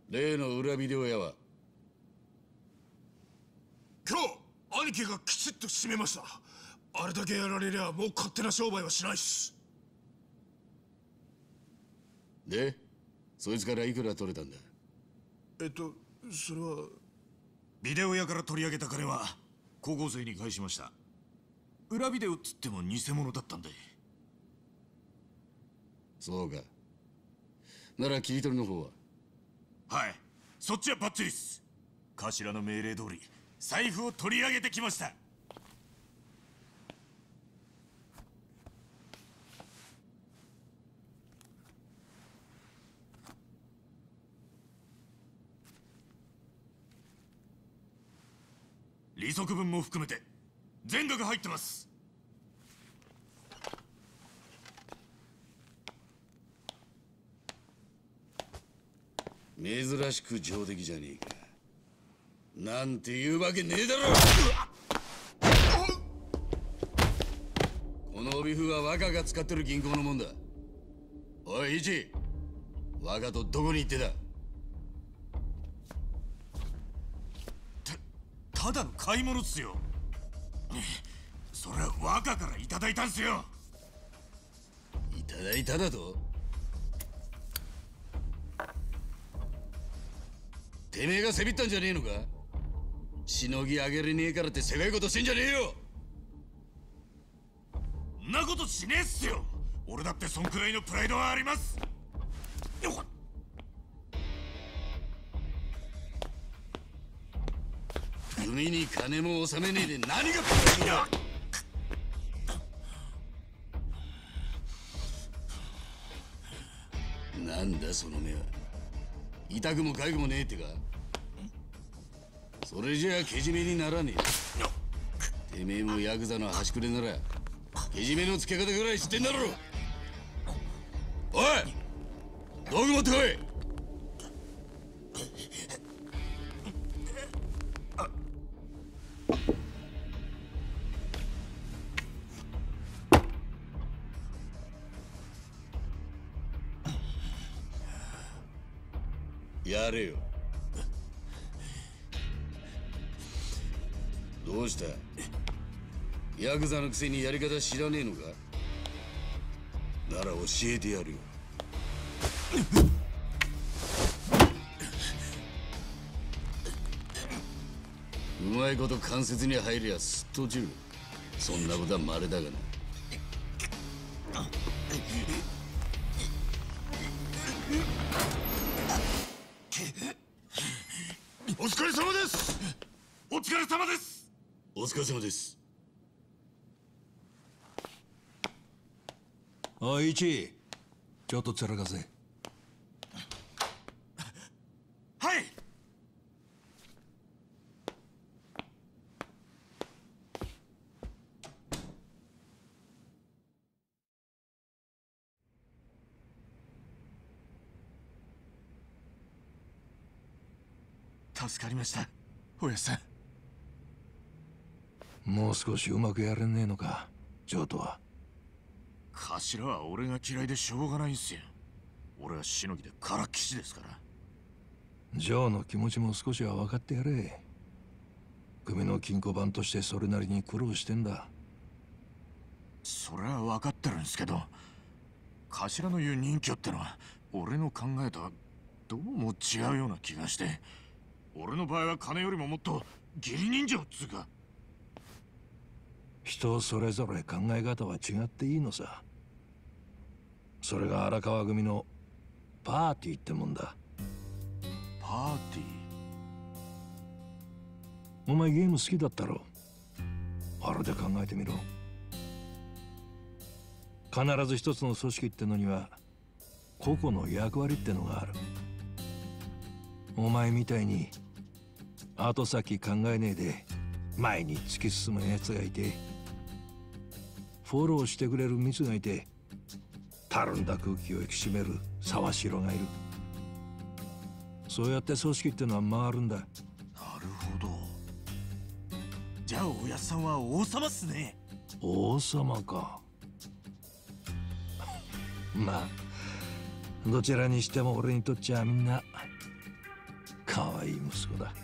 例の裏ビデオ屋は今日兄貴がきちっと締めました。あれだけやられりゃもう勝手な商売はしないっす。 で、そいつからいくら取れたんだ？ それはビデオ屋から取り上げた金は高校生に返しました。裏ビデオっつっても偽物だったんで。 そうか。なら切り取りの方は？ はい、そっちはバッチリっす。頭の命令通り財布を取り上げてきました。利息分も含めて全額入ってます。 珍しく上出来じゃねえか。なんて言うわけねえだろ。この帯封は若が使ってる銀行のもんだ。おいイチ、若とどこに行ってた？ ただの買い物っすよ。それは若からいただいたんすよ。 いただいただと？てめえがせびったんじゃねえのか？しのぎあげれねえからってせがいことしてんじゃねえよ。 んなことしねえっすよ。俺だってそんくらいのプライドはあります。 組に金も納めねえで何がプライドだ。なんだその目は。痛くも痒くもねえってか。それじゃあけじめにならねえ。てめえもヤクザの端くれならけじめのつけ方ぐらい知ってんだろ。おい、道具持ってこい。やれよ。どうした？ヤクザのくせにやり方知らねえのか？なら教えてやるよ。うまいこと関節に入りゃすっと落ちる。そんなことは稀だがな。 お疲れ様です。 お疲れ様です。 お疲れ様です。 おいイチ、ちょっとつらかせ。 はい。助かりました、おやっさん。 もう少しうまくやれねえのか、ジョーとは。 頭は俺が嫌いでしょうがないんすよ。俺はしのぎでからっきしですから。 ジョーの気持ちも少しは分かってやれ。組の金庫番としてそれなりに苦労してんだ。 それは分かってるんすけど、頭の言う任侠ってのは俺の考えとはどうも違うような気がして。俺の場合は金よりももっと義理人情っつうか。 人それぞれ考え方は違っていいのさ。それが荒川組のパーティーってもんだ。 パーティー？ お前ゲーム好きだったろ。あれで考えてみろ。必ず一つの組織ってのには個々の役割ってのがある。お前みたいに後先考えねえで前に突き進むやつがいて、フォローしてくれるミツがいて、たるんだ空気を引き締める沢城がいる。そうやって組織ってのは回るんだ。 なるほど。じゃあおやっさんは王様っすね。 王様か。まあどちらにしても俺にとっちゃみんなかわいい息子だ。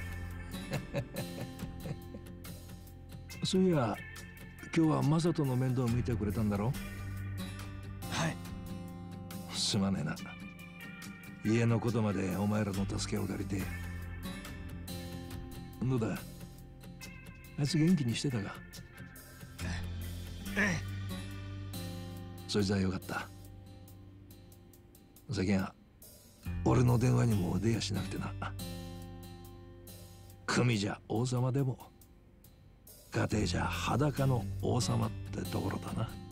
そういや今日はマサトの面倒を見てくれたんだろ。 はい。 すまねえな。家のことまでお前らの助けを借りて。どうだ、あいつ元気にしてたか。 ええ。 そいつはよかった。最近は俺の電話にも出やしなくてな。組じゃ王様でも家庭じゃ裸の王様ってところだな。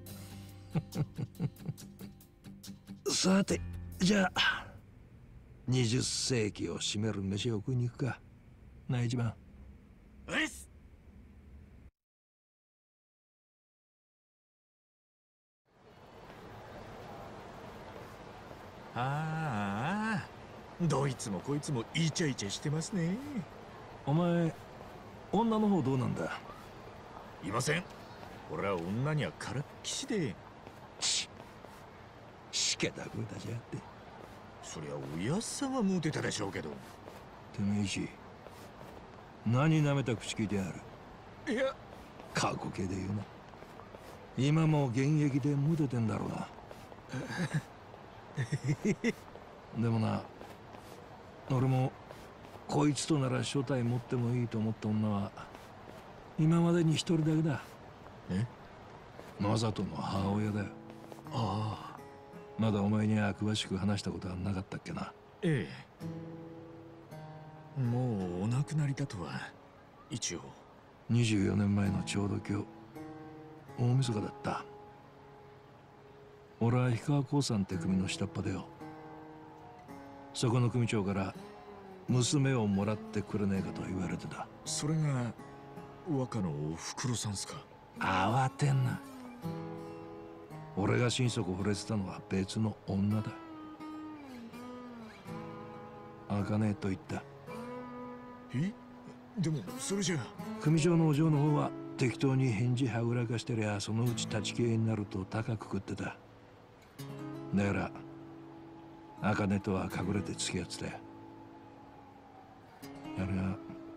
さてじゃあ20世紀を占める飯を食いに行くかな。一番うっす。ああ、どいつもこいつもイチャイチャしてますね。 お前女の方どうなんだ。 いません。俺は女にはからっきしで。 しけた声出しやがって。 そりゃおやっさんはモテたでしょうけど。 てめえし何舐めた口聞いてやる。 いや、 過去形で言うな。今も現役でモテてんだろうな。でもな、俺もこいつとなら正体持ってもいいと思った女は今までに一人だけだ。 え？ マサトの母親だよ。 ああ。 まだお前には詳しく話したことはなかったっけな。 ええ。もうお亡くなりだとは一応。 24年前のちょうど今日大晦日だった。俺は氷川興産って組の下っ端だよ。そこの組長から娘をもらってくれねえかと言われてた。 それが若のおふくろさんすか。 慌てんな。俺が心底惚れてたのは別の女だ。茜と言った。 え？でもそれじゃ組長のお嬢の方は適当に返事はぐらかしてりゃそのうち立ち消えになると高く食ってた。だから茜とは隠れて付き合ってたよ。あれが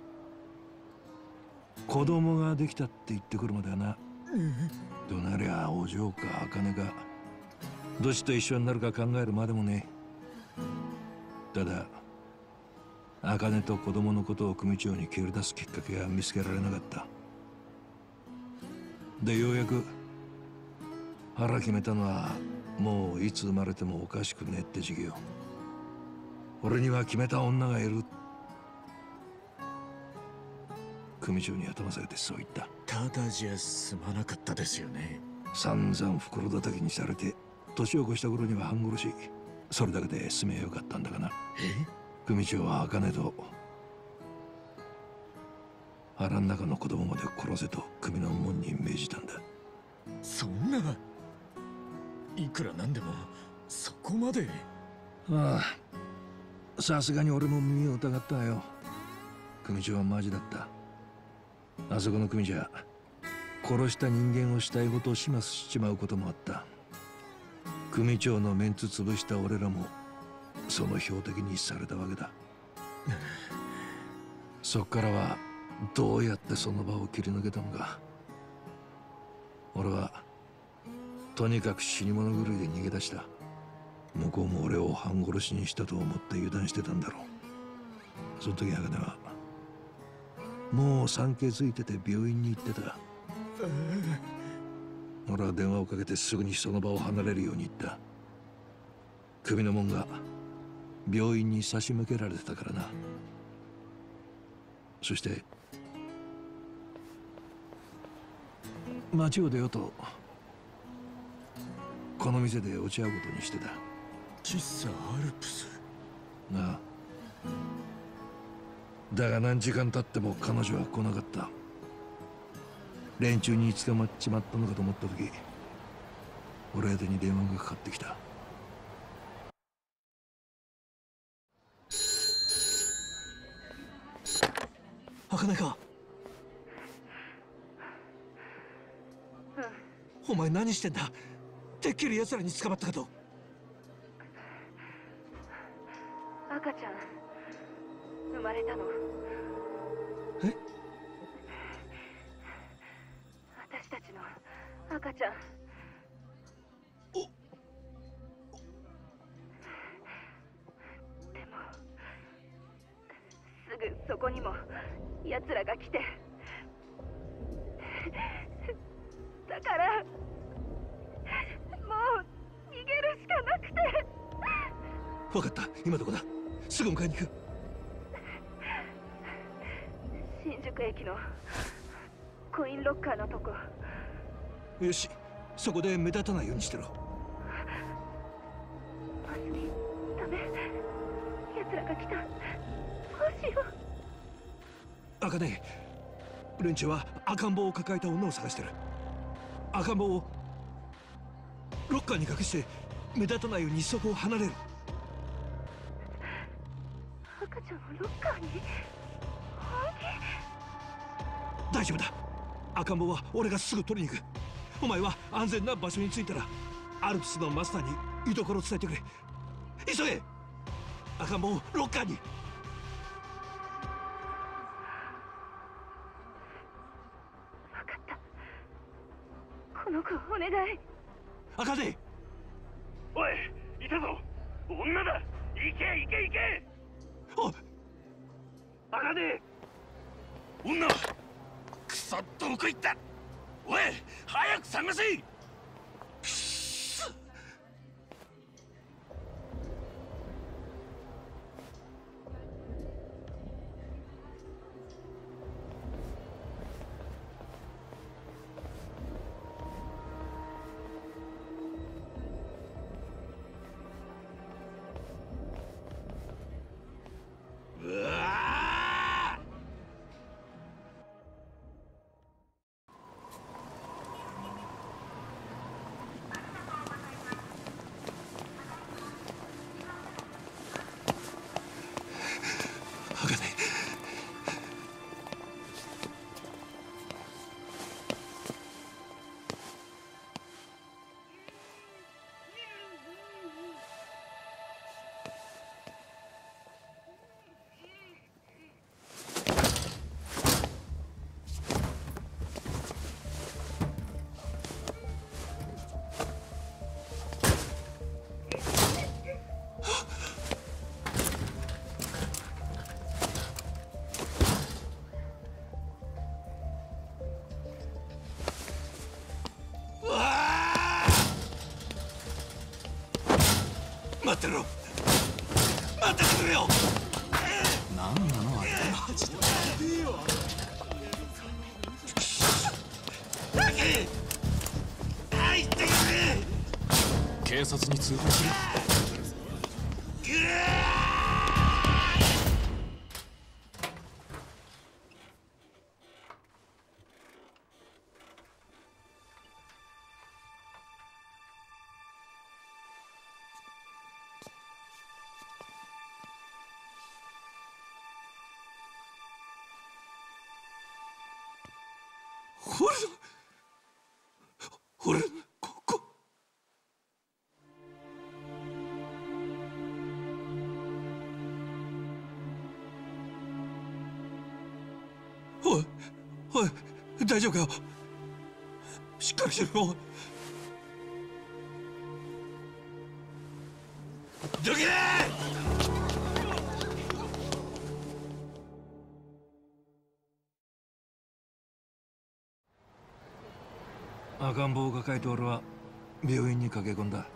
子供ができたって言ってくるまではな。どうなりゃお嬢か茜かどっちと一緒になるか考えるまでもねえ。ただ茜と子供のことを組長に切り出すきっかけは見つけられなかった。でようやく腹決めたのはもういつ生まれてもおかしくねえって時期よ。俺には決めた女がいる。組長に頭下げてそう言った。 ただじゃ済まなかったですよね。 散々袋叩きにされて年を越した頃には半殺し。それだけで済めよかったんだがな。組長は茜と腹の中の子供まで殺せと組の門に命じたんだ。 そんな、いくらなんでもそこまで。 ああ、さすがに俺も耳を疑ったよ。組長はマジだった。あそこの組じゃ殺した人間をしたいことを始末しちまうこともあった。組長のメンツ潰した俺らもその標的にされたわけだ。そっからはどうやってその場を切り抜けたのか。俺はとにかく死に物狂いで逃げ出した。向こうも俺を半殺しにしたと思って油断してたんだろう。その時茜はもう産気づいてて病院に行ってた。俺は電話をかけてすぐにその場を離れるように言った。首の門が病院に差し向けられてたからな。そして街を出ようとこの店で落ち合うことにしてた。 喫茶アルプス。 なあ。だが何時間経っても彼女は来なかった。連中に捕まっちまったのかと思った時俺宛てに電話がかかってきた。茜か。お前何してんだ。てっきり奴らに捕まったかと。 赤ちゃん生まれたの。 え？ 私たちの赤ちゃん。でもすぐそこにも奴らが来て、だからもう逃げるしかなくて。 分かった、今どこだ？すぐ迎えに行く。 新宿駅のコインロッカーのとこ。 よし、そこで目立たないようにしてろ。 バスにダメ。奴らが来た。どうしよう。 赤ね、連中は赤ん坊を抱えた女を探してる。赤ん坊をロッカーに隠して目立たないようにそこを離れる。 赤ちゃんをロッカーに？本気？ 大丈夫だ。赤ん坊は俺がすぐ取りに行く。お前は安全な場所に着いたらアルプスのマスターに居所を伝えてくれ。急げ。赤ん坊をロッカーに。 分かった。この子お願い。 赤ね。 おい、いたぞ。女だ。行け行け行け。 おい、 赤ね。女。くそ、どこ行った。おい、早く探せ。 赤ね。待ってろ。待っててくれよ。 何なのあれ。 入ってくれ。 警察に通報する。 俺ここ。おいおい、大丈夫かよ。しっかりしろ。どけ！赤ん坊を抱えて俺は病院に駆け込んだ。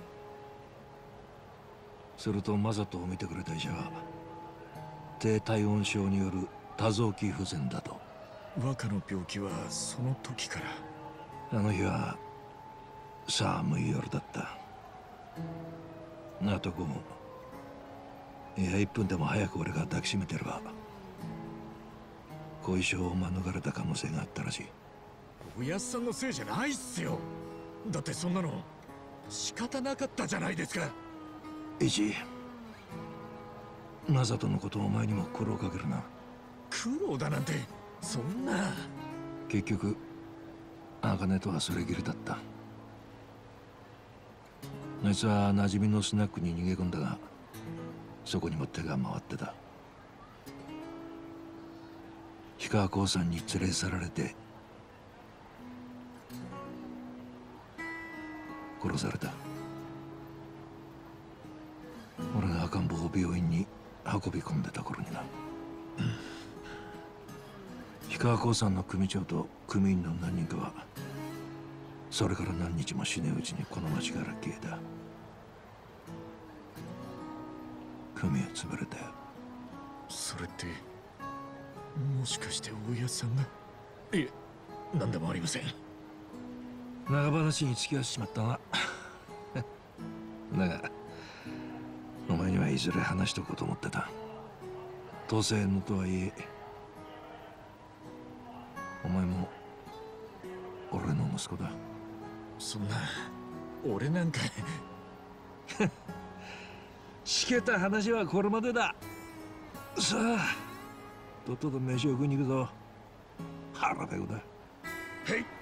するとマサトを見てくれた医者が低体温症による多臓器不全だと。 若の病気はその時から。 あの日は寒い夜だった。あと5分、いや1分でも早く俺が抱きしめてれば後遺症を免れた可能性があったらしい。 おやっさんのせいじゃないっすよ。だってそんなの仕方なかったじゃないですか。 イチ、マサトのことをお前にも苦労かけるな。 苦労だなんてそんな。 結局茜とはそれきりだった。あいつは馴染みのスナックに逃げ込んだが、そこにも手が回ってた。 氷川興産に連れ去られて殺された。俺が赤ん坊を病院に運び込んでた頃にな。氷川興産の組長と組員の何人かはそれから何日もしねえうちにこの町から消えた。組は潰れたよ。 それってもしかしておやさんが？いえ、何でもありません。 長話に付き合わせちまったな。だがお前にはいずれ話しとこうと思ってた。当選のとはいえお前も俺の息子だ。 そんな、俺なんかしけた話はこれまでだ。さあとっとと飯を食いに行くぞ。腹ペコだ。 はい。